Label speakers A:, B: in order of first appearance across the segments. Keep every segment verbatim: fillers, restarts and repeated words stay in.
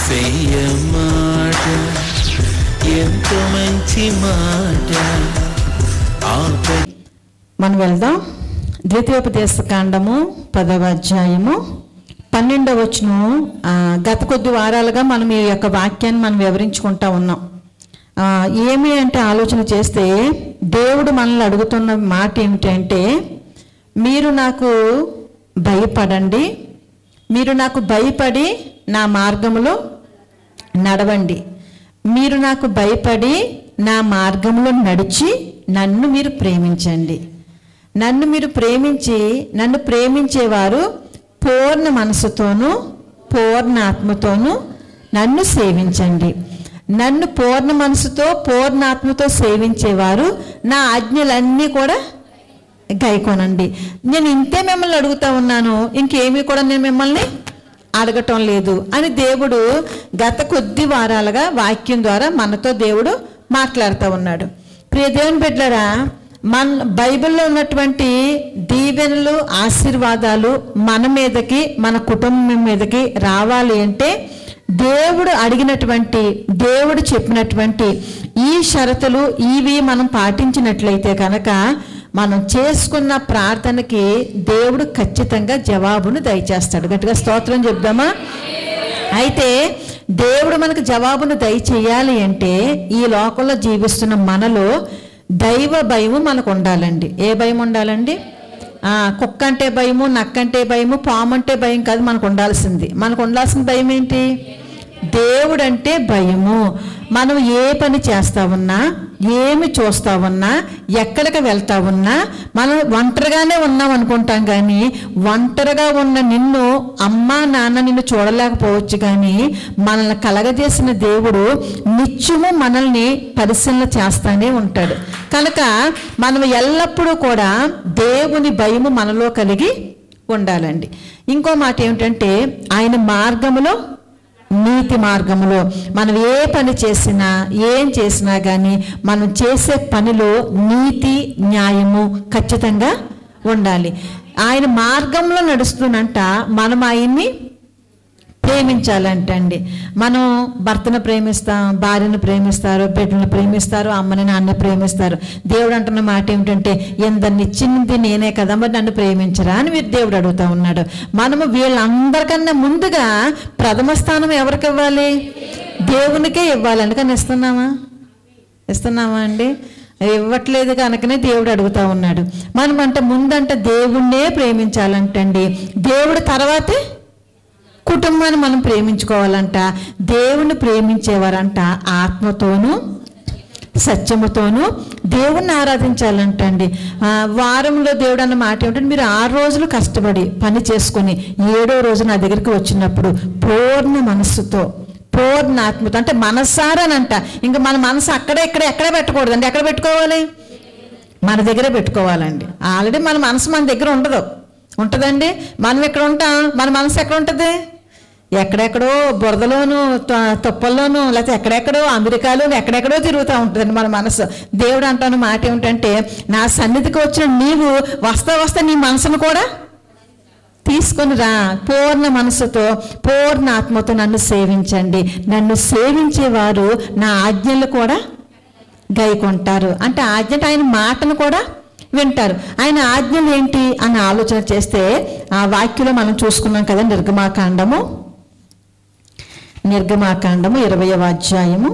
A: యేసయ్య మాట ఎంతో మంచి మాట.
B: మనం వెళ్దాం. ద్వితీయోపదేశ కాండము పదవ అధ్యాయము పన్నెండవ వచనం. గత కొద్ది వారాలుగా మనం ఈ యొక్క వాక్యాన్ని మనం వివరించుకుంటా ఉన్నాం. ఏమి అంటే ఆలోచన చేస్తే దేవుడు మనల్ని అడుగుతున్న మాట ఏమిటంటే, మీరు నాకు భయపడండి, మీరు నాకు భయపడి నా మార్గములో నడవండి, మీరు నాకు భయపడి నా మార్గంలో నడిచి నన్ను మీరు ప్రేమించండి. నన్ను మీరు ప్రేమించి నన్ను ప్రేమించేవారు పూర్ణ మనసుతోనూ పూర్ణ ఆత్మతోనూ నన్ను సేవించండి. నన్ను పూర్ణ మనసుతో పూర్ణ ఆత్మతో సేవించేవారు నా ఆజ్ఞలన్నీ కూడా గైకొనండి. నేను ఇంతే మిమ్మల్ని అడుగుతా ఉన్నాను, ఇంకేమీ కూడా నేను మిమ్మల్ని అడగటం లేదు అని దేవుడు గత కొద్ది వారాలుగా వాక్యం ద్వారా మనతో దేవుడు మాట్లాడుతూ ఉన్నాడు. ప్రియ దేవుని బిడ్డలారా, మన బైబిల్లో ఉన్నటువంటి దీవెనలు ఆశీర్వాదాలు మన మీదకి మన కుటుంబం మీదకి రావాలి అంటే దేవుడు అడిగినటువంటి దేవుడు చెప్పినటువంటి ఈ షరతులు ఇవి మనం పాటించినట్లయితే కనుక మనం చేసుకున్న ప్రార్థనకి దేవుడు ఖచ్చితంగా జవాబును దయచేస్తాడు. గట్టిగా స్తోత్రం చెప్దామా? అయితే దేవుడు మనకు జవాబును దయచేయాలి అంటే ఈ లోకంలో జీవిస్తున్న మనలో దైవ భయము మనకు ఉండాలండి. ఏ భయం ఉండాలండి? కుక్క అంటే భయము, నక్కంటే భయము, పాము అంటే భయం కాదు మనకు ఉండాల్సింది. మనకు ఉండాల్సిన భయం ఏంటి? దేవుడు అంటే భయము. మనం ఏ పని చేస్తా ఉన్నా, ఏమి చూస్తా ఉన్నా, ఎక్కడికి వెళ్తా ఉన్నా మనం ఒంటరిగానే ఉన్నాం అనుకుంటాం. కానీ ఒంటరిగా ఉన్న నిన్ను అమ్మా నాన్న నిన్ను చూడలేకపోవచ్చు, కానీ మనల్ని కలగజేసిన దేవుడు నిత్యము మనల్ని పరిశీలన చేస్తానే ఉంటాడు. కనుక మనం ఎల్లప్పుడూ కూడా దేవుని భయము మనలో కలిగి ఉండాలండి. ఇంకో మాట ఏమిటంటే, ఆయన మార్గములో నీతి మార్గములో మనం ఏ పని చేసినా ఏం చేసినా కానీ మనం చేసే పనిలో నీతి న్యాయము ఖచ్చితంగా ఉండాలి. ఆయన మార్గంలో నడుస్తున్నంట మనం ఆయన్ని ప్రేమించాలంటండి. మనం భర్తను ప్రేమిస్తాం, భార్యను ప్రేమిస్తారు, బిడ్డను ప్రేమిస్తారు, అమ్మని నాన్న ప్రేమిస్తారు. దేవుడు అంటున్న మాట ఏమిటంటే, ఎందరిని ఇచ్చింది నేనే కదా, మరి నన్ను ప్రేమించరా అని మీరు దేవుడు అడుగుతూ ఉన్నాడు. మనము వీళ్ళందరికన్నా ముందుగా ప్రథమ స్థానం ఎవరికి ఇవ్వాలి? దేవునికే ఇవ్వాలి. అందుకని ఇస్తున్నామా? ఇస్తున్నామా అండి? ఇవ్వట్లేదు కనుకనే దేవుడు అడుగుతూ ఉన్నాడు. మనం అంటే ముందంటే దేవుణ్ణే ప్రేమించాలంటండి. దేవుడు తర్వాతే కుటుంబాన్ని మనం ప్రేమించుకోవాలంట. దేవుణ్ణి ప్రేమించేవారంట ఆత్మతోనూ సత్యముతోనూ దేవుణ్ణి ఆరాధించాలంటండి. వారంలో దేవుడు అన్న మాట ఏమిటంటే, మీరు ఆరు రోజులు కష్టపడి పని చేసుకొని ఏడో రోజు నా దగ్గరికి వచ్చినప్పుడు పూర్ణ మనస్సుతో పూర్ణ ఆత్మతో, అంటే మనస్సారానంట. ఇంకా మన మనసు అక్కడే ఇక్కడ ఎక్కడే పెట్టకూడదండి. ఎక్కడ పెట్టుకోవాలి? మన దగ్గరే పెట్టుకోవాలండి. ఆల్రెడీ మన మనసు మన దగ్గర ఉండదు. ఉంటుందండి? మనం ఎక్కడ ఉంటాం? మన మనసు ఎక్కడ ఉంటుంది? ఎక్కడెక్కడో బురదలోను తుప్పల్లోనూ లేకపోతే ఎక్కడెక్కడో అమెరికాలో ఎక్కడెక్కడో తిరుగుతూ ఉంటుందండి మన మనసు. దేవుడు అంటాను మాట ఏమిటంటే, నా సన్నిధికి వచ్చిన నీవు వస్తా వస్తా నీ మనసును కూడా తీసుకొని రా. పూర్ణ మనసుతో పూర్ణ ఆత్మతో నన్ను సేవించండి. నన్ను సేవించేవారు నా ఆజ్ఞలు కూడా గైకొంటారు. అంటే ఆజ్ఞ అంటే ఆయన మాటను కూడా వింటారు. ఆయన ఆజ్ఞలు ఏంటి అని ఆలోచన చేస్తే ఆ వాక్యంలో మనం చూసుకున్నాం కదా, నిర్గమాకాండము నిర్గమాకాండము ఇరవయవ అధ్యాయము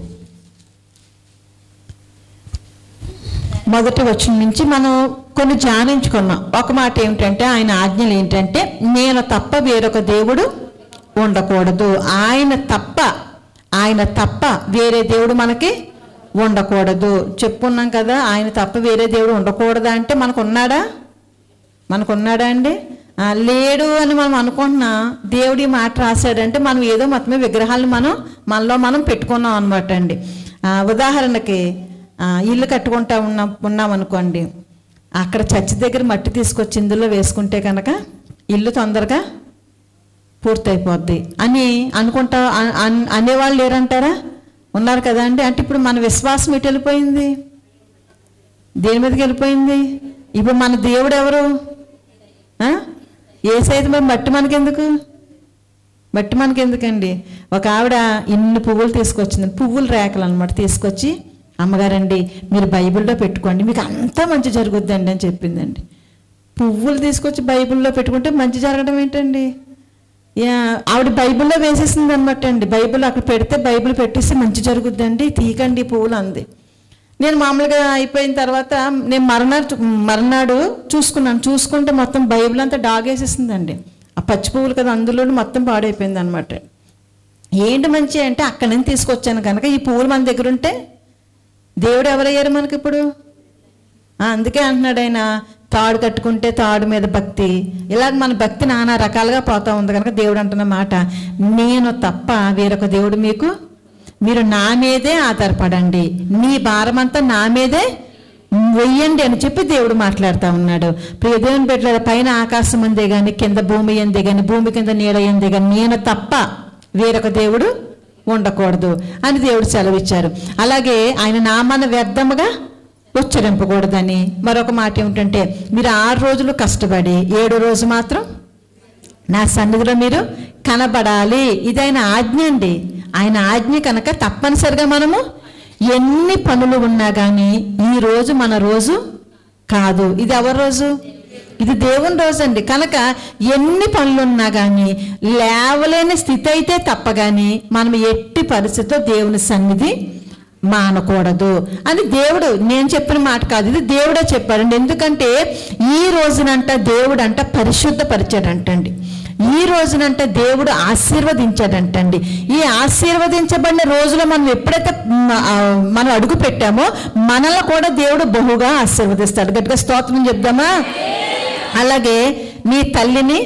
B: మొదటి వచనం నుంచి మనం కొన్ని ధ్యానించుకున్నాం. ఒక మాట ఏమిటంటే, ఆయన ఆజ్ఞలు ఏంటంటే, నేను తప్ప వేరొక దేవుడు ఉండకూడదు. ఆయన తప్ప ఆయన తప్ప వేరే దేవుడు మనకి ఉండకూడదు. చెప్పుకున్నాం కదా, ఆయన తప్ప వేరే దేవుడు ఉండకూడదా అంటే మనకు ఉన్నాడా? మనకు ఉన్నాడా అండి? లేడు అని మనం అనుకుంటున్నాం. దేవుడి మాట రాశాడంటే మనం ఏదో మొత్తమే విగ్రహాలను మనం మనలో మనం పెట్టుకున్నాం అనమాట అండి. ఉదాహరణకి ఇల్లు కట్టుకుంటా ఉన్నాం ఉన్నాం అనుకోండి, అక్కడ చర్చి దగ్గర మట్టి తీసుకొచ్చి ఇందులో వేసుకుంటే కనుక ఇల్లు తొందరగా పూర్తయిపోద్ది అని అనుకుంటా అనేవాళ్ళు లేరంటారా? ఉన్నారు కదా అండి. అంటే ఇప్పుడు మన విశ్వాసం ఎటు వెళ్ళిపోయింది? దేని మీదకి వెళ్ళిపోయింది? ఇప్పుడు మన దేవుడు ఎవరు? యేసయ్య. మరి మట్టి మనకెందుకు? బట్టి మనకి ఎందుకండి. ఒక ఆవిడ ఇన్ని పువ్వులు తీసుకొచ్చింది, పువ్వులు రేకలు అనమాట, తీసుకొచ్చి అమ్మగారండి మీరు బైబిల్లో పెట్టుకోండి మీకు అంతా మంచి జరుగుద్దండి అని చెప్పిందండి. పువ్వులు తీసుకొచ్చి బైబిల్లో పెట్టుకుంటే మంచి జరగడం ఏంటండి? ఆవిడ బైబిల్లో వేసేసింది అనమాట అండి. బైబిల్ అక్కడ పెడితే బైబిల్ పెట్టేస్తే మంచి జరుగుద్దండి, తీకండి పువ్వులు అంది. నేను మామూలుగా అయిపోయిన తర్వాత నేను మర్నాడు మర్నాడు చూసుకున్నాను. చూసుకుంటే మొత్తం బైబిల్ అంతా డాగేసేసిందండి. ఆ పచ్చి పువ్వులు కదా, అందులో మొత్తం పాడైపోయింది అనమాట. ఏంటి మంచి అంటే అక్కడి నుంచి తీసుకొచ్చాను కనుక ఈ పువ్వులు మన దగ్గర ఉంటే దేవుడు ఎవరయ్యారు మనకి ఇప్పుడు? అందుకే అంటున్నాడు ఆయన, తాడు కట్టుకుంటే తాడు మీద భక్తి. ఇలాగ మన భక్తి నానా రకాలుగా పోతా ఉంది కనుక దేవుడు అంటున్న మాట, నేను తప్ప వేరొక దేవుడు మీకు, మీరు నా మీదే ఆధారపడండి, మీ భారమంతా నా మీదే వెయ్యండి అని చెప్పి దేవుడు మాట్లాడుతూ ఉన్నాడు. ప్రియ దేవుని బిడ్డలారా, పైన ఆకాశం అందే కానీ కింద భూమి అందే కానీ భూమి కింద నీడ అందే కానీ నేను తప్ప వేరొక దేవుడు ఉండకూడదు అని దేవుడు సెలవిచ్చారు. అలాగే ఆయన నామాన్ని వ్యర్థముగా ఉచ్చరింపకూడదని మరొక మాట ఏమిటంటే, మీరు ఆరు రోజులు కష్టపడి ఏడో రోజు మాత్రం నా సన్నిధిలో మీరు కనబడాలి. ఇది ఆయన ఆజ్ఞ అండి. ఆయన ఆజ్ఞ కనుక తప్పనిసరిగా మనము ఎన్ని పనులు ఉన్నా కానీ ఈ రోజు మన రోజు కాదు. ఇది ఎవరి రోజు? ఇది దేవుని రోజు అండి. కనుక ఎన్ని పనులు ఉన్నా కానీ లేవలేని స్థితి అయితే తప్ప కానీ మనం ఎట్టి పరిస్థితితో దేవుని సన్నిధి మానకూడదు అని దేవుడు, నేను చెప్పిన మాట కాదు, ఇది దేవుడే చెప్పాడండి. ఎందుకంటే ఈ రోజునంట దేవుడు అంట పరిశుద్ధపరిచాడంటండి. ఈ రోజునంట దేవుడు ఆశీర్వదించాడంటండి. ఈ ఆశీర్వదించబడిన రోజులో మనం ఎప్పుడైతే మనం అడుగు పెట్టామో మనల్ని కూడా దేవుడు బహుగా ఆశీర్వదిస్తాడు. గట్టిగా స్తోత్రం చెప్దామా? అలాగే నీ తల్లిని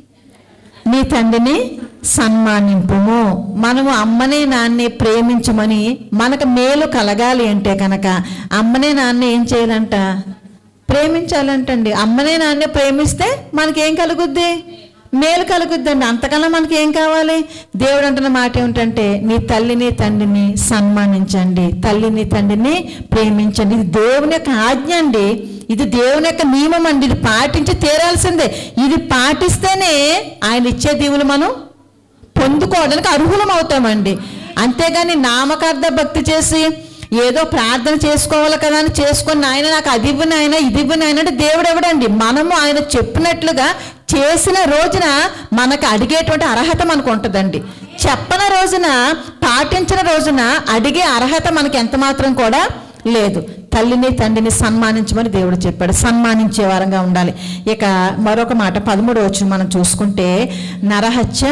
B: నీ తండ్రిని సన్మానింపుము. మనము అమ్మనే నాన్నే ప్రేమించమని మనకు మేలు కలగాలి అంటే కనుక అమ్మనే నాన్నే ఏం చేయాలంట? ప్రేమించాలంటండి. అమ్మనే నాన్నే ప్రేమిస్తే మనకేం కలుగుద్ది? మేలు కలుగుద్దండి. అంతకన్నా మనకి ఏం కావాలి? దేవుడు అంటున్న మాట ఏమిటంటే, నీ తల్లిని తండ్రిని సన్మానించండి, తల్లిని తండ్రిని ప్రేమించండి. ఇది దేవుని యొక్క ఆజ్ఞ అండి. ఇది దేవుని యొక్క నియమం అండి. ఇది పాటించి తీరాల్సిందే. ఇది పాటిస్తేనే ఆయన ఇచ్చే దీవులు మనం పొందుకోవడానికి అర్హులం అవుతామండి. అంతేగాని నామకార్థ భక్తి చేసి ఏదో ప్రార్థన చేసుకోవాలి కదా అని చేసుకొని ఆయన నాకు అది ఇవ్వని ఆయన ఇది ఇవ్వని ఆయన అంటే దేవుడు ఎవడండి? మనము ఆయన చెప్పినట్లుగా చేసిన రోజున మనకు అడిగేటువంటి అర్హత మనకు ఉంటుందండి. చెప్పని రోజున పాటించిన రోజున అడిగే అర్హత మనకి ఎంత మాత్రం కూడా లేదు. తల్లిని తండ్రిని సన్మానించమని దేవుడు చెప్పాడు. సన్మానించే వారంగా ఉండాలి. ఇక మరొక మాట పదమూడు వచ్చి మనం చూసుకుంటే, నరహత్య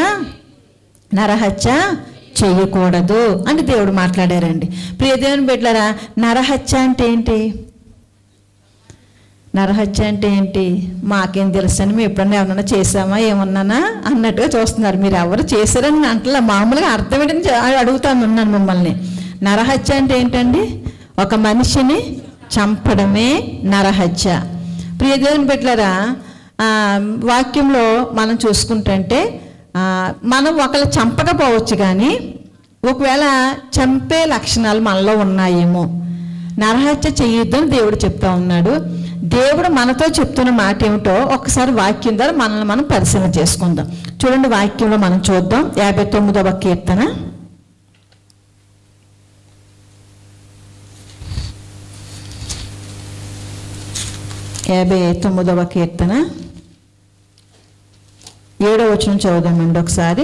B: నరహత్య చేయకూడదు అని దేవుడు మాట్లాడారండి. ప్రియ దేవుని బిడ్డలారా, నరహత్య అంటే ఏంటి? నరహత్య అంటే ఏంటి? మాకేం తెలుసు అని మేము ఎప్పుడన్నా ఎవరన్నా చేసామా ఏమన్నానా అన్నట్టుగా చూస్తున్నారు. మీరు ఎవరు చేశారని అంటలా, మామూలుగా అర్థం ఏంటని అడుగుతాను ఉన్నాను మిమ్మల్ని. నరహత్య అంటే ఏంటండి? ఒక మనిషిని చంపడమే నరహత్య. ప్రియ దేవుని బిడ్డలారా, వాక్యంలో మనం చూసుకుంటుంటే మనం ఒకళ్ళు చంపకపోవచ్చు కానీ ఒకవేళ చంపే లక్షణాలు మనలో ఉన్నాయేమో. నరహత్య చేయొద్దని దేవుడు చెప్తా ఉన్నాడు. దేవుడు మనతో చెప్తున్న మాట ఏమిటో ఒకసారి వాక్యం ద్వారా మనల్ని మనం పరిశీలన చేసుకుందాం. చూడండి, వాక్యంలో మనం చూద్దాం. యాభై తొమ్మిదవ కీర్తన యాభై తొమ్మిదవ కీర్తన ఏడవ వచనం చదువుదామండి ఒకసారి.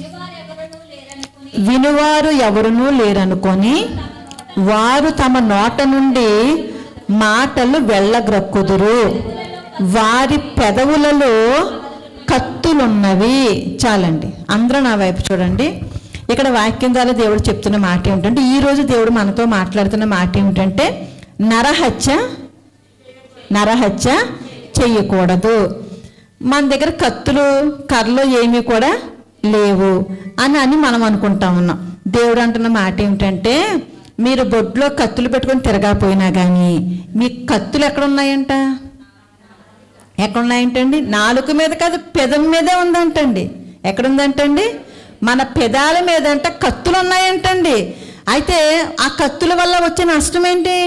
B: వినువారు ఎవరునూ లేరనుకొని వారు తమ నోట నుండి మాటలు వెళ్ళగ్రక్కుదురు, వారి పెదవులలో కత్తులున్నవి. చాలండి, అందరూ నా వైపు చూడండి. ఇక్కడ వాక్యం ద్వారా దేవుడు చెప్తున్న మాట ఏమిటంటే, ఈరోజు దేవుడు మనతో మాట్లాడుతున్న మాట ఏమిటంటే, నరహత్య నరహత్య చెయ్యకూడదు. మన దగ్గర కత్తులు కర్రలు ఏమీ కూడా లేవు అని అని మనం అనుకుంటా ఉన్నాం. దేవుడు అంటున్న మాట ఏమిటంటే, మీరు బొడ్లో కత్తులు పెట్టుకొని తిరగకపోయినా కానీ మీ కత్తులు ఎక్కడున్నాయంట? ఎక్కడున్నాయంటండి? నాలుక మీద కాదు, పెదం మీదే ఉందంటండి. ఎక్కడుందంటండి? మన పెదాల మీద అంట కత్తులు ఉన్నాయంటండి. అయితే ఆ కత్తుల వల్ల వచ్చే నష్టం ఏంటి?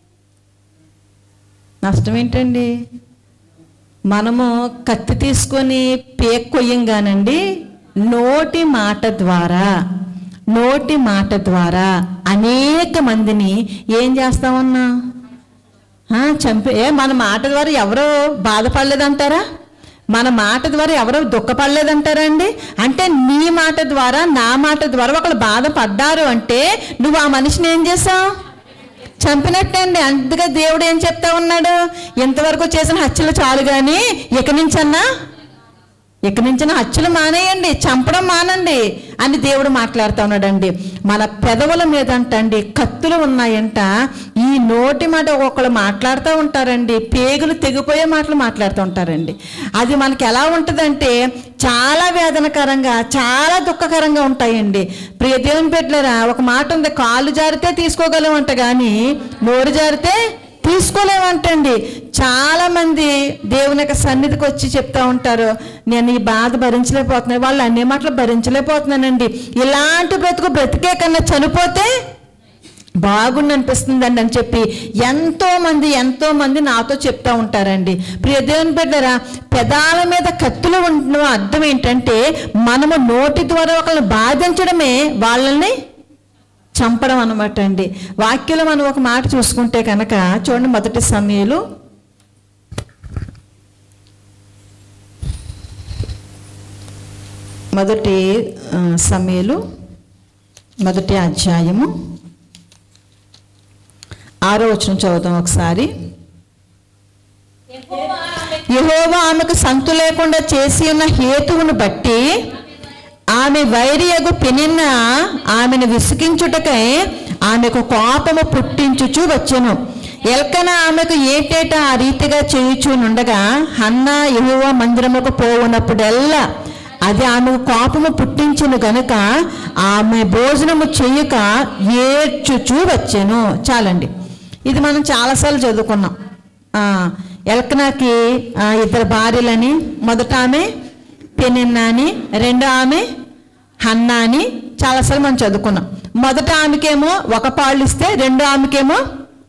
B: నష్టం ఏంటండి? మనము కత్తి తీసుకొని పేక్ కొయ్యంగానండి నోటి మాట ద్వారా నోటి మాట ద్వారా అనేక మందిని ఏం చేస్తామన్నా చంపే ఏ మన మాట ద్వారా ఎవరో బాధపడలేదంటారా? మన మాట ద్వారా ఎవరో దుఃఖపడలేదంటారా అండి? అంటే నీ మాట ద్వారా నా మాట ద్వారా ఒకళ్ళు బాధపడ్డారు అంటే నువ్వు ఆ మనిషిని ఏం చేసావు? చంపినట్టే అండి. అందుకే దేవుడు ఏం చెప్తా ఉన్నాడు? ఇంతవరకు చేసిన హత్యలు చాలు కానీ ఇక నుంచన్నా ఇక నుంచి హత్యలు మానేయండి, చంపడం మానండి అని దేవుడు మాట్లాడుతూ ఉన్నాడండి. మన పెదవుల మీద అంటండి కత్తులు ఉన్నాయంట. ఈ నోటి మాట ఒక్కొక్కరు మాట్లాడుతూ ఉంటారండి, పేగులు తెగిపోయే మాటలు మాట్లాడుతూ ఉంటారండి. అది మనకి ఎలా ఉంటుందంటే చాలా వేదనకరంగా, చాలా దుఃఖకరంగా ఉంటాయండి. ప్రియ దేవుని బిడ్డలారా, ఒక మాట ఉంది, కాళ్ళు జారితే తీసుకోగలమంట కానీ నోరు జారితే తీసుకోలేమంటండి. చాలామంది దేవుని యొక్క సన్నిధికి వచ్చి చెప్తా ఉంటారు, నేను ఈ బాధ భరించలేకపోతున్నాను, వాళ్ళు అన్ని మాటలు భరించలేకపోతున్నానండి, ఇలాంటి బ్రతుకు బ్రతికే కన్నా చనిపోతే బాగుండి అనిపిస్తుందండి అని చెప్పి ఎంతోమంది ఎంతోమంది నాతో చెప్తా ఉంటారండి. ప్రియ దేవుని బిడ్డలారా, పెదాల మీద కత్తులు ఉండడం అర్థం ఏంటంటే మనము నోటి ద్వారా ఒకరిని బాధించడమే వాళ్ళని చంపడం అనమాట అండి. వాక్యంలో మనం ఒక మాట చూసుకుంటే కనుక చూడండి, మొదటి సమూయేలు మొదటి సమూయేలు మొదటి అధ్యాయము ఆరో వచనం చదువుతాం ఒకసారి. యెహోవా ఆమెకు సంతు లేకుండా చేసి ఉన్న హేతువును బట్టి ఆమె వైరియగు పెనిన్న ఆమెను విసిగించుటకై ఆమెకు కోపము పుట్టించుచు వచ్చెను. ఎల్కన ఆమెకు ఏటేటా ఆ రీతిగా చేయుచునుండగా హన్నా యెహోవా మందిరముకు పోవునప్పుడెల్లా అది ఆమెకు కోపము పుట్టించును గనుక ఆమె భోజనము చేయక ఏడ్చుచూ వచ్చెను. చాలండి, ఇది మనం చాలాసార్లు చదువుకున్నాం. ఎల్కనాకి ఇద్దరు భార్యలని, మొదట ఆమె పెనిన్నా అని, రెండో ఆమె హన్నా అని చాలాసార్లు మనం చదువుకున్నాం. మొదట ఆమెకేమో ఒక పాళ్ళు ఇస్తే రెండో ఆమెకేమో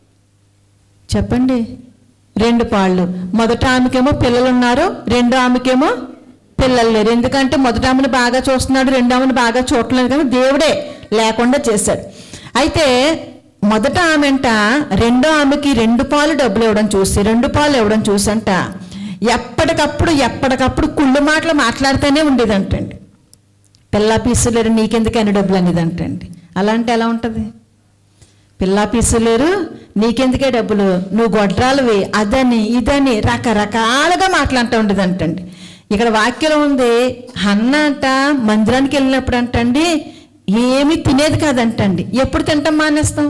B: చెప్పండి రెండు పాళ్ళు. మొదట ఆమెకేమో పిల్లలు ఉన్నారు, రెండో ఆమెకేమో పిల్లలు లేరు. ఎందుకంటే మొదట ఆమెను బాగా చూస్తున్నాడు, రెండో ఆమెను బాగా చూడలేదు, కానీ దేవుడే లేకుండా చేశాడు. అయితే మొదట ఆమెంట రెండో ఆమెకి రెండు పాలు డబ్బులు ఇవ్వడం చూసి రెండు పాలు ఇవ్వడం చూసంట ఎప్పటికప్పుడు ఎప్పటికప్పుడు కుళ్ళు మాటలు మాట్లాడుతూనే ఉండేదంటండి. పిల్లా పీసు లేరు, నీకెందుకు అన్ని డబ్బులు అనేది అంటండి. అలా అంటే ఎలా ఉంటుంది? పిల్లా పీసు లేరు, నీకెందుకే డబ్బులు, నువ్వు గొడ్రాలువి, అదని ఇదని రకరకాలుగా మాట్లాడుతూ ఉండేది అంటండి. ఇక్కడ వాక్యం ఉంది, హన్నా అంట మందిరానికి వెళ్ళినప్పుడు అంటండి ఏమీ తినేది కాదంటండి. ఎప్పుడు తింటాం మానేస్తాం?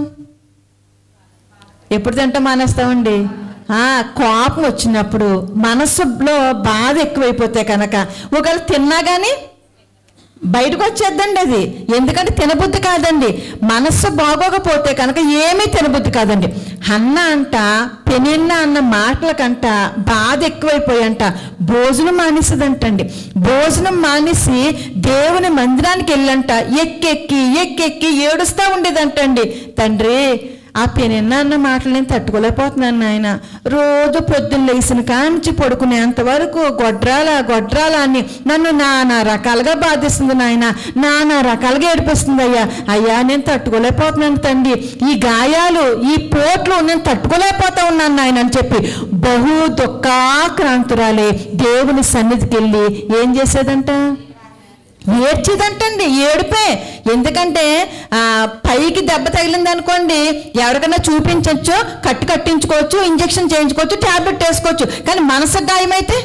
B: ఎప్పుడు తింటాం మానేస్తామండి? కోపం వచ్చినప్పుడు, మనసులో బాధ ఎక్కువైపోతే కనుక ఒకవేళ తిన్నా కానీ బయటకు వచ్చేద్దండి అది. ఎందుకంటే తినబుద్ధి కాదండి. మనస్సు బాగోకపోతే కనుక ఏమీ తినబుద్ధి కాదండి. హన్నా అంట పెనిన్నా అన్న మాటలకంట బాధ ఎక్కువైపోయంట భోజనం మానేసేదంటండి. భోజనం మానేసి దేవుని మందిరానికి వెళ్ళంట ఎక్కెక్కి ఎక్కెక్కి ఏడుస్తూ ఉండేదంటండి. తండ్రి, ఆ పెనిన్నా అన్న మాటలు నేను తట్టుకోలేకపోతున్నాను నాయన. రోజు పొద్దున్న లేచిన కాంచి పడుకునేంత వరకు గొడ్రాల గొడ్రాల అని నన్ను నానా రకాలుగా బాధిస్తుంది నాయన, నానా రకాలుగా ఏడిపిస్తుంది అయ్యా. అయ్యా నేను తట్టుకోలేకపోతున్నాను తండ్రి, ఈ గాయాలు ఈ పోట్లు నేను తట్టుకోలేకపోతా ఉన్నాను నాయన అని చెప్పి బహు దుఃఖాక్రాంతురాలే దేవుని సన్నిధికి వెళ్ళి ఏం చేసేదంట? ఏడ్చేదంటండి. ఏడిపే. ఎందుకంటే పైకి దెబ్బ తగిలింది అనుకోండి, ఎవరికైనా చూపించవచ్చు, కట్టు కట్టించుకోవచ్చు, ఇంజక్షన్ చేయించుకోవచ్చు, ట్యాబ్లెట్ వేసుకోవచ్చు. కానీ మనసు గాయమైతే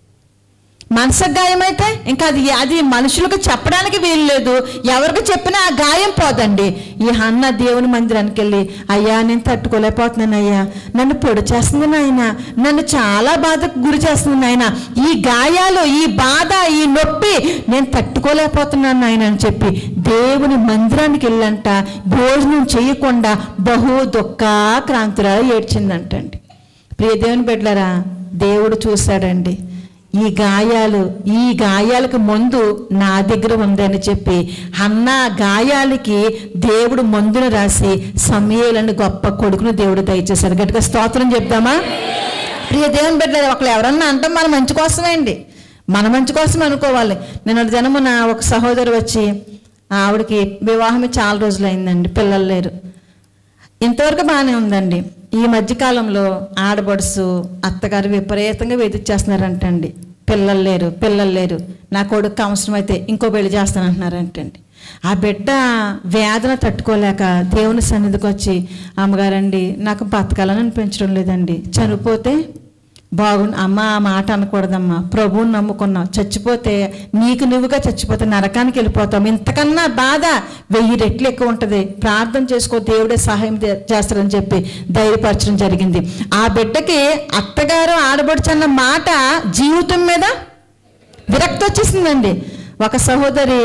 B: మనసు గాయమైతే ఇంకా అది అది మనుషులకు చెప్పడానికి వీలు లేదు. ఎవరికి చెప్పినా ఆ గాయం పోదండి. ఈ హన్నా దేవుని మందిరానికి వెళ్ళి అయ్యా నేను తట్టుకోలేకపోతున్నాను అయ్యా, నన్ను పొడి చేస్తుంది నాయన, నన్ను చాలా బాధకు గురి చేస్తుంది నాయన, ఈ గాయాలు ఈ బాధ ఈ నొప్పి నేను తట్టుకోలేకపోతున్నాను నాయన అని చెప్పి దేవుని మందిరానికి వెళ్ళంట భోజనం చేయకుండా బహు దుఃఖాక్రాంతురాలు ఏడ్చిందంటండి. ప్రియ దేవుని బిడ్డలారా, దేవుడు చూశాడండి. ఈ గాయాలు ఈ గాయాలకు మందు నా దగ్గర ఉందని చెప్పి హన్నా గాయాలకి దేవుడు మందును రాసి సమూయేలుని గొప్ప కొడుకును దేవుడు దయచేశాడు. గట్టిగా స్తోత్రం చెప్దామా? ప్రియ దేవుని బిడ్డలారా, ఒకళ్ళు ఎవరన్నా అంటాం మన మంచి కోసమే అండి, మన మంచి కోసం అనుకోవాలి. నేను జనమున ఒక సహోదరు వచ్చి ఆవిడకి వివాహమే చాలా రోజులు అయిందండి, పిల్లలు లేరు. ఇంతవరకు బాగానే ఉందండి. ఈ మధ్యకాలంలో ఆడబడుసు అత్తగారు విపరీతంగా వేధించేస్తున్నారంటండి. పిల్లలు లేరు పిల్లలు లేరు నా కొడుకు అవసరం అయితే ఇంకో పెళ్లి చేస్తానంటున్నారంటండి. ఆ బిడ్డ వేదన తట్టుకోలేక దేవుని సన్నిధికి వచ్చి, అమ్మగారండి నాకు బతకాలని అనిపించడం లేదండి, చనిపోతే బాగుండు. అమ్మ ఆ మాట అనకూడదమ్మా, ప్రభువుని నమ్ముకున్నావు, చచ్చిపోతే నీకు నువ్వుగా చచ్చిపోతే నరకానికి వెళ్ళిపోతాం, ఇంతకన్నా బాధ వెయ్యి రెట్లు ఎక్కువ ఉంటుంది, ప్రార్థన చేసుకో దేవుడే సహాయం చేస్తారని చెప్పి ధైర్యపరచడం జరిగింది. ఆ బిడ్డకి అత్తగారు ఆడబడుచన్న మాట జీవితం మీద విరక్తి వచ్చేసిందండి. ఒక సహోదరి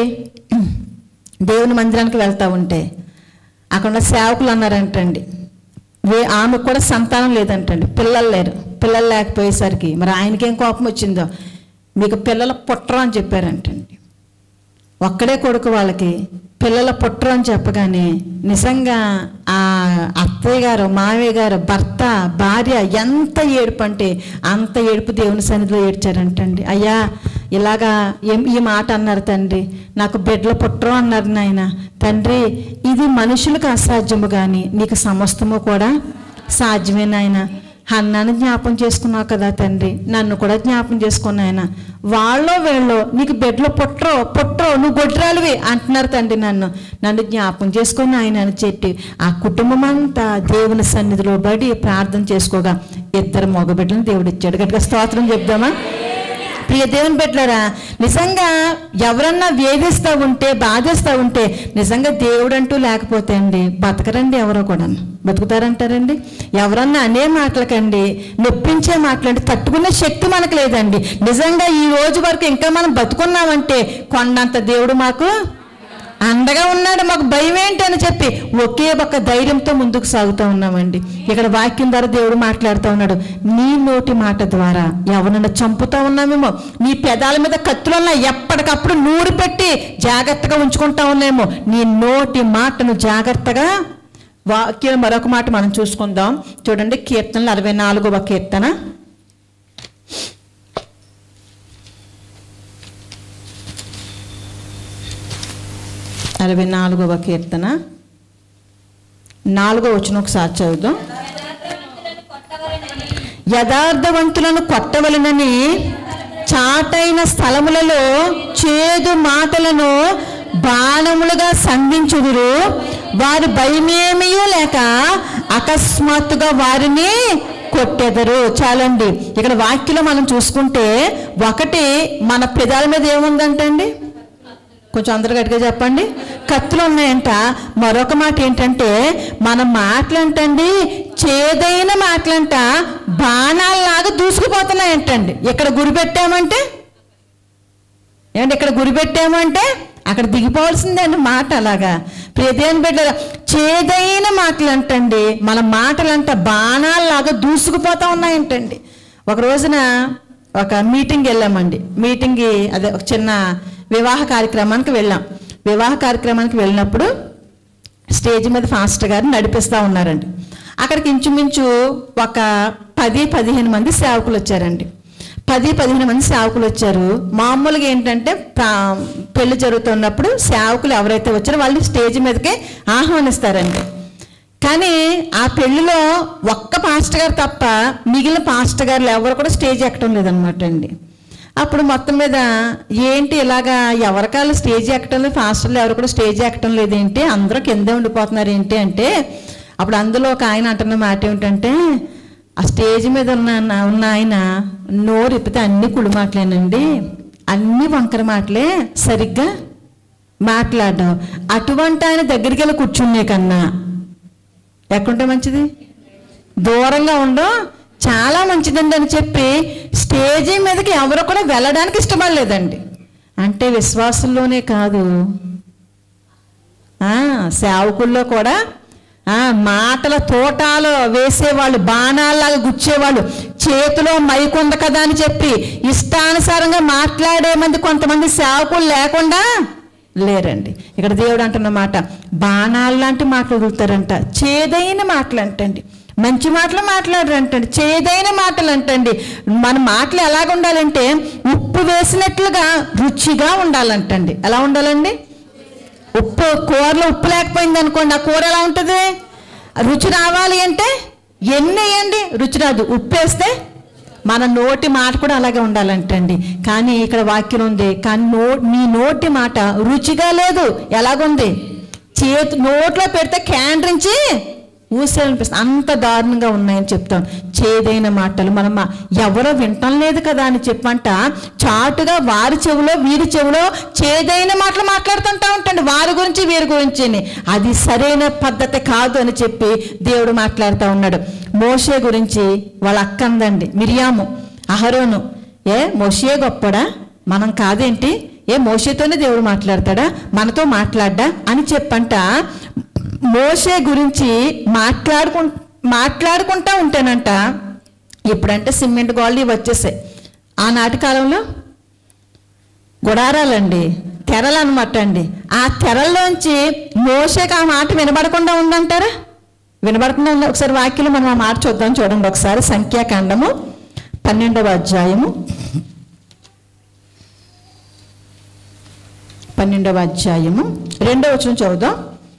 B: దేవుని మందిరానికి వెళ్తూ ఉంటే అక్కడ సేవకులు అన్నారంటండి, వే ఆమెకు కూడా సంతానం లేదంటండి, పిల్లలు లేరు. పిల్లలు లేకపోయేసరికి మరి ఆయనకేం కోపం వచ్చిందో, మీకు పిల్లలు పుట్టరు అని చెప్పారంటండి. ఒక్కడే కొడుకు వాళ్ళకి, పిల్లల పుట్టరు అని చెప్పగానే నిజంగా ఆ అత్తయ్య గారు మావయ్య గారు భర్త భార్య ఎంత ఏడుపు అంటే అంత ఏడుపు దేవుని సన్నిధిలో ఏడ్చారంటండి. అయ్యా ఇలాగా ఏం ఈ మాట అన్నారు తండ్రి, నాకు బిడ్డలు పుట్టరు అన్నారు నాయన. తండ్రి ఇది మనుషులకు అసాధ్యము కానీ నీకు సమస్తము కూడా సాధ్యమే నాయన. హన్నాను జ్ఞాపం చేసుకున్నావు కదా తండ్రి, నన్ను కూడా జ్ఞాపం చేసుకున్నాయన. వాళ్ళో వీళ్ళో నీకు బిడ్డలు పుట్టరో పుట్టరో నువ్వు గొడ్రాలివి అంటున్నారు తండ్రి, నన్ను నన్ను జ్ఞాపం చేసుకుని ఆయన అని చెప్పి ఆ కుటుంబం అంతా దేవుని సన్నిధిలో బడి ప్రార్థన చేసుకోగా ఇద్దరు మగబిడ్డలను దేవుడు ఇచ్చాడు. గట్టిగా స్తోత్రం చెప్దామా? ప్రియ దేవుని బిడ్డలారా, నిజంగా ఎవరన్నా వేధిస్తూ ఉంటే బాధిస్తూ ఉంటే నిజంగా దేవుడు అంటూ లేకపోతే అండి బతకరండి, ఎవరో కూడా బతుకుతారంటారండి. ఎవరన్నా అనే మాటలకండి నొప్పించే మాటలండి తట్టుకునే శక్తి మనకు లేదండి. నిజంగా ఈ రోజు వరకు ఇంకా మనం బతుకున్నామంటే కొండంత దేవుడు మాకు అండగా ఉన్నాడు, మాకు భయం ఏంటి అని చెప్పి ఒకే ఒక్క ధైర్యంతో ముందుకు సాగుతూ ఉన్నామండి. ఇక్కడ వాక్యం ద్వారా దేవుడు మాట్లాడుతూ ఉన్నాడు, నీ నోటి మాట ద్వారా ఎవరన్నా చంపుతూ ఉన్నామేమో, నీ పెదాల మీద కత్తులున్నా ఎప్పటికప్పుడు నూరు పెట్టి జాగ్రత్తగా ఉంచుకుంటా ఉన్నామో, నీ నోటి మాటను జాగ్రత్తగా వాక్యం. మరొక మాట మనం చూసుకుందాం చూడండి, కీర్తనలు అరవై నాలుగవ కీర్తన అరవై నాలుగవ కీర్తన నాలుగో వచనం ఒకసారి చదువుదాం. యథార్థవంతులను కొట్టవలనని చాటైన స్థలములలో చేదు మాటలను బాణములుగా సంధించుదురు, వారు భయమేమీ లేక అకస్మాత్తుగా వారిని కొట్టెదరు. చాలండి, ఇక్కడ వాక్యంలో మనం చూసుకుంటే ఒకటి మన పెదాల మీద ఏముందంటండి, కొంచెం అందరు గట్టిగా చెప్పండి, కత్తులు ఉన్నాయంట. మరొక మాట ఏంటంటే మన మాటలంటండి చేదైన మాటలంట బాణాలలాగా దూసుకుపోతున్నాయంటండి. ఇక్కడ గురి పెట్టామంటే ఏమంటే ఇక్కడ గురి పెట్టామంటే అక్కడ దిగిపోవాల్సిందండి మాట. అలాగా ప్రియదేవుని బిడ్డ చేదైన మాటలు అంటండి మన మాటలంట బాణాలలాగా దూసుకుపోతా ఉన్నాయంటండి. ఒక రోజున ఒక మీటింగ్ వెళ్ళామండి. మీటింగ్కి అదే ఒక చిన్న వివాహ కార్యక్రమానికి వెళ్ళాం. వివాహ కార్యక్రమానికి వెళ్ళినప్పుడు స్టేజ్ మీద ఫాస్టర్ గారు నడిపిస్తూ ఉన్నారండి. అక్కడికి ఇంచుమించు ఒక పది పదిహేను మంది సేవకులు వచ్చారండి. పది పదిహేను మంది సేవకులు వచ్చారు. మామూలుగా ఏంటంటే పెళ్లి జరుగుతున్నప్పుడు సేవకులు ఎవరైతే వచ్చారో వాళ్ళు స్టేజ్ మీదకే ఆహ్వానిస్తారండి. కానీ ఆ పెళ్లిలో ఒక్క పాస్టర్ గారు తప్ప మిగిలిన పాస్టర్ గారులు ఎవరు కూడా స్టేజ్ ఎక్కడం లేదనమాట అండి. అప్పుడు మొత్తం మీద ఏంటి ఇలాగా ఎవరికాళ్ళు స్టేజ్ ఎక్కడం లేదు, పాస్టర్లు ఎవరు కూడా స్టేజ్ ఎక్కడం లేదేంటి, అందరూ కిందే ఉండిపోతున్నారు ఏంటి అంటే అప్పుడు అందులో ఒక ఆయన అంటున్న మాట ఏమిటంటే ఆ స్టేజ్ మీద ఉన్న ఉన్న ఆయన నోరు ఇప్పితే అన్ని కుడి మాటలేనండి, అన్ని వంకర మాటలే, సరిగ్గా మాట్లాడడం. అటువంటి ఆయన దగ్గరికి వెళ్ళి కూర్చునే కన్నా ఎక్కడుంటే మంచిది, దూరంగా ఉండడం చాలా మంచిదండి అని చెప్పి స్టేజీ మీదకి ఎవరు కూడా వెళ్ళడానికి ఇష్టపడలేదండి. అంటే విశ్వాసంలోనే కాదు సేవకుల్లో కూడా మాటల తోటాలు వేసేవాళ్ళు, బాణాలాగా గుచ్చేవాళ్ళు, చేతిలో మైకుంద కదా అని చెప్పి ఇష్టానుసారంగా మాట్లాడే మంది కొంతమంది సేవకులు లేకుండా లేరండి. ఇక్కడ దేవుడు అంటున్నమాట బాణాలు లాంటి మాటలు వదులుతారంట, చేదైన మాటలు అంటండి. మంచి మాటలు మాట్లాడరు అంటండి, చేదైన మాటలు అంటండి. మన మాటలు ఎలాగ ఉండాలంటే ఉప్పు వేసినట్లుగా రుచిగా ఉండాలంటండి. ఎలా ఉండాలండి? ఉప్పు కూరలో ఉప్పు లేకపోయింది అనుకోండి, ఆ కూర ఎలా ఉంటుంది? రుచి రావాలి అంటే ఎన్ని వేయండి, రుచి రాదు. ఉప్పు వేస్తే మన నోటి మాట కూడా అలాగే ఉండాలంటండి. కానీ ఇక్కడ వాక్యం ఉంది, కానీ నో మీ నోటి మాట రుచిగా లేదు. ఎలాగుంది? చేతి నోట్లో పెడితే క్యాండ్రించి ఊసేయాలనిపిస్తుంది, అంత దారుణంగా ఉన్నాయని చెప్తాను. చేదైన మాటలు మనం ఎవరో వింటం లేదు కదా అని చెప్పంట చాటుగా వారి చెవిలో వీరి చెవిలో చేదైన మాటలు మాట్లాడుతుంటా ఉంటాండి, వారి గురించి వీరి గురించి. అది సరైన పద్ధతి కాదు అని చెప్పి దేవుడు మాట్లాడుతూ ఉన్నాడు. మోషే గురించి వాళ్ళ అక్క అందండి మిరియాము, అహరోను. ఏ మోషే గొప్పడా, మనం కాదేంటి? ఏ మోషేతోనే దేవుడు మాట్లాడతాడా, మనతో మాట్లాడ్డా అని చెప్పంట మోషే గురించి మాట్లాడుకు మాట్లాడుకుంటా ఉంటానంట. ఇప్పుడంటే సిమెంట్ గోళ్ళు వచ్చేసాయి. ఆనాటి కాలంలో గుడారాలండి, తెరలు అనమాట అండి. ఆ తెరల్లోంచి మోషేకి ఆ మాట వినబడకుండా ఉందంటారా? వినబడకుండా ఉంది. ఒకసారి వాక్యలు మనం ఆ మాట చూద్దాం. చూడండి ఒకసారి, సంఖ్యాకాండము పన్నెండవ అధ్యాయము పన్నెండవ అధ్యాయము రెండవ వచనం చదువుదాం.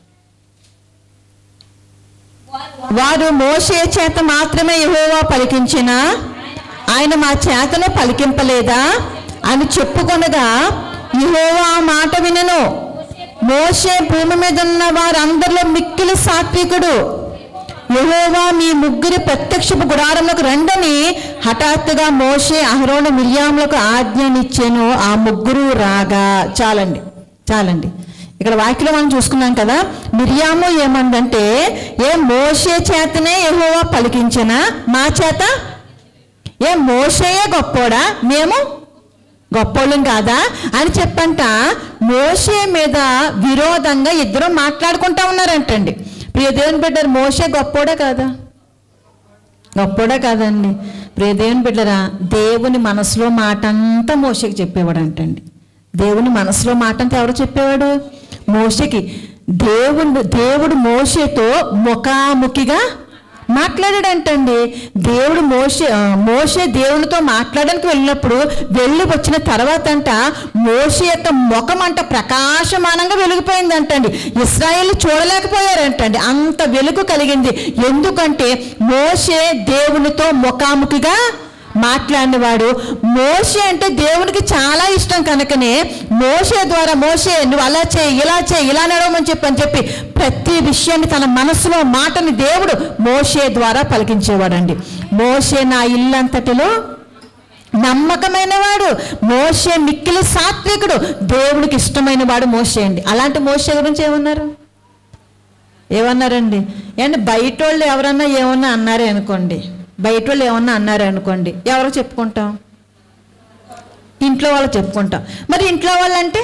B: వారు మోషే చేత మాత్రమే యెహోవా పలికించిన ఆయన మా చేతను పలికింపలేదా అని చెప్పుకొనగా యెహోవా ఆ మాట వినెను. మోషే భూమి మీద ఉన్న వారందరిలో మిక్కిలి సాత్వికుడు. యెహోవా మీ ముగ్గురి ప్రత్యక్షపు గుడారంలోకి రండని హఠాత్తుగా మోషే అహరోను మిర్యాములకు ఆజ్ఞనిచ్చెను. ఆ ముగ్గురు రాగా. చాలండి చాలండి ఇక్కడ వాక్యలో మనం చూసుకున్నాం కదా. మిర్యాము ఏమందంటే, ఏ మోషే చేతనే యెహోవా పలికించిన, మా చేత ఏ మోషేయే గొప్పోడా, మేము గొప్పోళ్ళం కాదా అని చెప్పంట మోషే మీద విరోధంగా ఇద్దరు మాట్లాడుకుంటా ఉన్నారంటండి. ప్రియ దేవుని బిడ్డరు, మోషే గొప్పోడా కాదా? గొప్పోడా కాదండి. ప్రియ దేవుని బిడ్డరా, దేవుని మనసులో మాట అంతా మోషేకి చెప్పేవాడు అంటండి. దేవుని మనసులో మాట అంతా ఎవరు చెప్పేవాడు? మోషేకి. దేవుడు దేవుడు మోషేతో ముఖాముఖిగా మాట్లాడాడంటండి. దేవుడు మోషే మోషే దేవునితో మాట్లాడడానికి వెళ్ళినప్పుడు వెళ్ళి వచ్చిన తర్వాత అంట మోషే యొక్క ముఖం అంట ప్రకాశమానంగా వెలిగిపోయిందంటండి. ఇశ్రాయేలు చూడలేకపోయారంటండి, అంత వెలుగు కలిగింది. ఎందుకంటే మోషే దేవునితో ముఖాముఖిగా మాట్లాడినవాడు. మోషే అంటే దేవునికి చాలా ఇష్టం కనుకనే మోషే ద్వారా మోషే నువ్వు అలా చేయి, ఇలా చేయి, ఇలా నడవమని చెప్పని చెప్పి ప్రతి విషయాన్ని తన మనసులో మాటని దేవుడు మోషే ద్వారా పలికించేవాడండి. మోషే నా ఇల్లంతటిలో నమ్మకమైన వాడు, మోషే మిక్కిలి సాత్వికుడు, దేవుడికి ఇష్టమైన వాడు మోషే అండి. అలాంటి మోషే గురించి ఏమన్నారు? ఏమన్నారండి? ఏంటి బయట వాళ్ళు ఎవరన్నా ఏమన్నా అన్నారే అనుకోండి, బయట వాళ్ళు ఏమన్నా అన్నారు అనుకోండి, ఎవరో చెప్పుకుంటాం? ఇంట్లో వాళ్ళు చెప్పుకుంటాం. మరి ఇంట్లో వాళ్ళంటే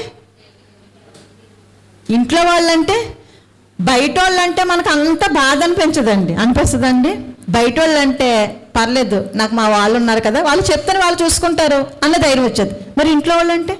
B: ఇంట్లో వాళ్ళంటే బయట వాళ్ళంటే మనకు అంత బాధ అనిపించదండి, అనిపిస్తుందండి. బయట వాళ్ళంటే పర్లేదు, నాకు మా వాళ్ళు ఉన్నారు కదా, వాళ్ళు చెప్తారు, వాళ్ళు చూసుకుంటారు అన్న ధైర్యం వచ్చేది. మరి ఇంట్లో వాళ్ళంటే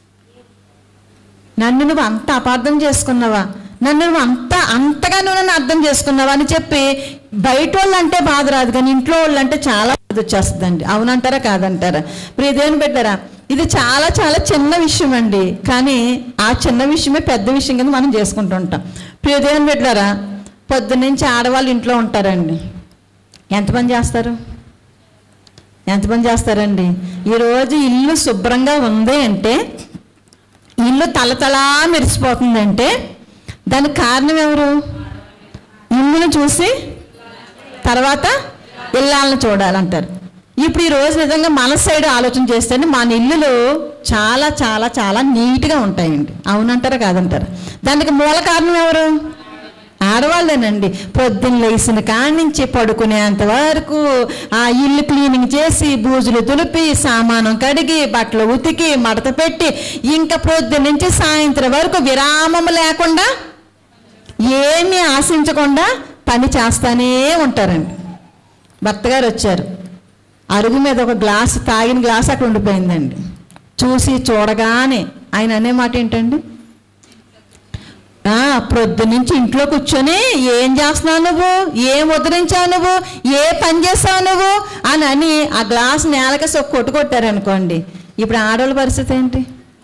B: నన్ను నువ్వు అంత అపార్థం చేసుకున్నావా, నన్ను నువ్వు అంత అంతగా నువ్వు నన్ను అర్థం చేసుకున్నావా అని చెప్పి బయట వాళ్ళు అంటే బాధ రాదు, కానీ ఇంట్లో వాళ్ళు అంటే చాలా బాధ వచ్చేస్తుందండి. అవునంటారా కాదంటారా? ప్రియ దేవుని బిడ్డరా, ఇది చాలా చాలా చిన్న విషయం అండి, కానీ ఆ చిన్న విషయమే పెద్ద విషయం కింద మనం చేసుకుంటూ ఉంటాం. ప్రియ దేవుని బిడ్డరా, పొద్దున్నుంచి ఆడవాళ్ళు ఇంట్లో ఉంటారండి. ఎంతమంది చేస్తారు? ఎంతమంది చేస్తారండి? ఈరోజు ఇల్లు శుభ్రంగా ఉంది అంటే, ఇల్లు తలతలా మెరిసిపోతుందంటే దానికి కారణం ఎవరు? ఇల్లును చూసి తర్వాత ఇల్లాలను చూడాలంటారు. ఇప్పుడు ఈరోజు నిజంగా మన సైడ్ ఆలోచన చేస్తే మన ఇల్లులు చాలా చాలా చాలా నీట్గా ఉంటాయండి. అవునంటారా కాదంటారా? దానికి మూల కారణం ఎవరు? ఆడవాళ్ళేనండి. పొద్దున్న లేచిన కాడి నుంచి పడుకునేంత వరకు ఆ ఇల్లు క్లీనింగ్ చేసి, బూజులు దులిపి, సామానం కడిగి, బట్టలు ఉతికి, మడత పెట్టి, ఇంకా పొద్దున్న నుంచి సాయంత్రం వరకు విరామం లేకుండా, ఏమీ ఆశించకుండా పని చేస్తానే ఉంటారండి. భర్త గారు వచ్చారు, అరుగు మీద ఒక గ్లాసు, తాగిన గ్లాసు అక్కడ ఉండిపోయిందండి. చూసి చూడగానే ఆయన అనే మాట ఏంటండి? ప్రొద్దు నుంచి ఇంట్లో కూర్చొని ఏం చేస్తున్నావు నువ్వు, ఏం ఉద్ధరించావు నువ్వు, ఏ పని చేస్తావు నువ్వు అని అని ఆ గ్లాస్ నేలకి సో కొట్టు కొట్టారనుకోండి, ఇప్పుడు ఆడవాళ్ళ పరిస్థితి ఏంటి?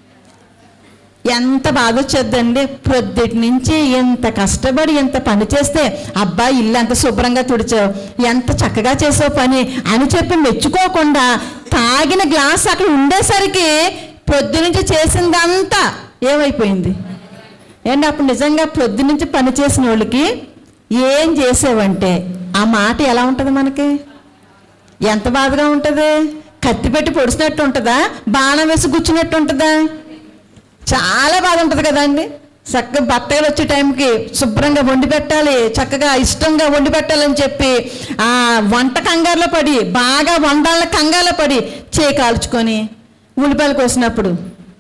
B: ఎంత బాధ వచ్చేద్దండి. ప్రొద్దుటి నుంచి ఎంత కష్టపడి ఎంత పని చేస్తే, అబ్బా ఇల్లు ఎంత శుభ్రంగా తుడిచావు, ఎంత చక్కగా చేసావు పని అని చెప్పి మెచ్చుకోకుండా తాగిన గ్లాస్ అక్కడ ఉండేసరికి ప్రొద్దు నుంచి చేసిందంతా ఏమైపోయింది ఏంటి? అప్పుడు నిజంగా ప్రొద్దు నుంచి పని చేసిన వాళ్ళకి ఏం చేసావంటే ఆ మాట ఎలా ఉంటుంది? మనకి ఎంత బాధగా ఉంటుంది? కత్తి పెట్టి పొడిచినట్టు ఉంటుందా, బాణం వేసి గుచ్చినట్టు ఉంటుందా? చాలా బాధ ఉంటుంది కదండి. చక్కగా బట్టలు వచ్చే టైంకి శుభ్రంగా వండి పెట్టాలి, చక్కగా ఇష్టంగా వండి పెట్టాలని చెప్పి ఆ వంట కంగారులో పడి, బాగా వండాల కంగారులో పడి చేయి కాల్చుకొని, ఉల్లిపాయలు కోసినప్పుడు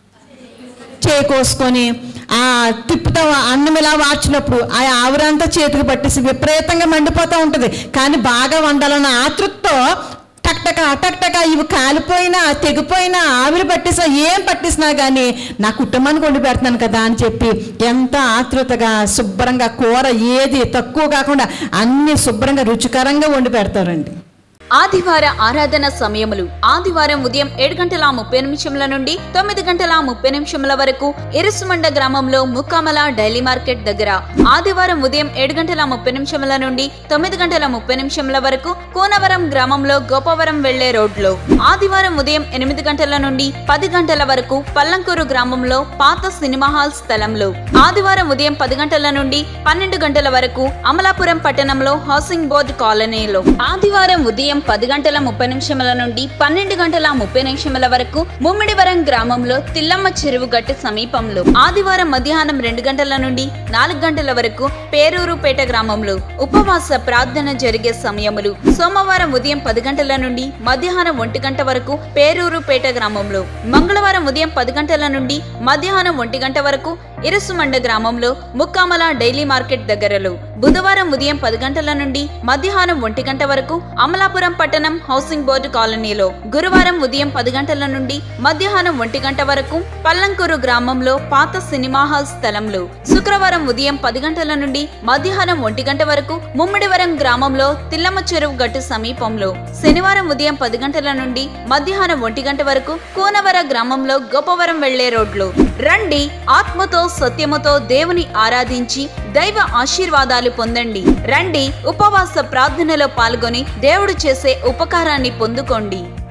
B: చేయి కోసుకొని ఆ తిప్పుతా అన్నం ఇలా వార్చినప్పుడు ఆ ఆవిరంతా చేతికి పట్టేసి విపరీతంగా మండిపోతూ ఉంటుంది. కానీ బాగా వండాలన్న ఆతృతతో టక్టక టక్టక ఇవి కాలిపోయినా తెగిపోయినా ఆవిరి పట్టేసా ఏం పట్టేసినా కానీ నా కుటుంబానికి వండి పెడుతున్నాను కదా అని చెప్పి ఎంత ఆతృతగా శుభ్రంగా కూర ఏది తక్కువ కాకుండా అన్ని శుభ్రంగా రుచికరంగా వండి పెడతారండి.
C: ఆదివార ఆరాధన సమయములు ఆదివారం ఉదయం ఏడు గంటల ముప్పై నిమిషముల నుండి తొమ్మిది గంటల ముప్పై నిమిషముల వరకు ఎరుసుమండ గ్రామంలో ముక్కామల డైలీ మార్కెట్ దగ్గర, ఆదివారం ఉదయం ఏడు గంటల ముప్పై నిమిషముల నుండి తొమ్మిది గంటల ముప్పై నిమిషముల వరకు కోనవరం గ్రామంలో గోపవరం వెళ్లే రోడ్లో, ఆదివారం ఉదయం ఎనిమిది గంటల నుండి పది గంటల వరకు పల్లంకూరు గ్రామంలో పాత సినిమా హాల్ స్థలంలో, ఆదివారం ఉదయం పది గంటల నుండి పన్నెండు గంటల వరకు అమలాపురం పట్టణంలో హౌసింగ్ బోర్డు కాలనీలో, ఆదివారం ఉదయం పది గంటల ముప్పై నిమిషముల నుండి పన్నెండు గంటల ముప్పై నిమిషముల వరకు ముమ్మిడివరం గ్రామంలో తిల్లమ్మ చెరువు గట్టు సమీపంలో, ఆదివారం మధ్యాహ్నం రెండు గంటల నుండి నాలుగు గంటల వరకు పేరూరుపేట గ్రామంలో ఉపవాస ప్రార్థన జరిగే సమయములు సోమవారం ఉదయం పది గంటల నుండి మధ్యాహ్నం ఒంటి గంట వరకు పేరూరుపేట గ్రామంలో, మంగళవారం ఉదయం పది గంటల నుండి మధ్యాహ్నం ఒంటి గంట వరకు ఇరుసుమండ గ్రామంలో ముక్కామల డైలీ మార్కెట్ దగ్గరలో, బుధవారం ఉదయం పది గంటల నుండి మధ్యాహ్నం ఒంటి గంట వరకు అమలాపురం పట్టణం హౌసింగ్ బోర్డు కాలనీలో, గురువారం ఉదయం పది గంటల నుండి మధ్యాహ్నం ఒంటి గంట వరకు పల్లంకూరు గ్రామంలో పాత సినిమా హాల్ స్థలంలో, శుక్రవారం ఉదయం పది గంటల నుండి మధ్యాహ్నం ఒంటి గంట వరకు ముమ్మిడివరం గ్రామంలో తిల్లమ్మ చెరువు గట్టు సమీపంలో, శనివారం ఉదయం పది గంటల నుండి మధ్యాహ్నం ఒంటి గంట వరకు కోనవర గ్రామంలో గోపవరం వెళ్లే రోడ్లో. రండి, ఆత్మతో సత్యముతో దేవుని ఆరాధించి దైవ ఆశీర్వాదాలు పొందండి. రండి, ఉపవాస ప్రార్థనలో పాల్గొని దేవుడు చేసే ఉపకారాన్ని పొందుకోండి.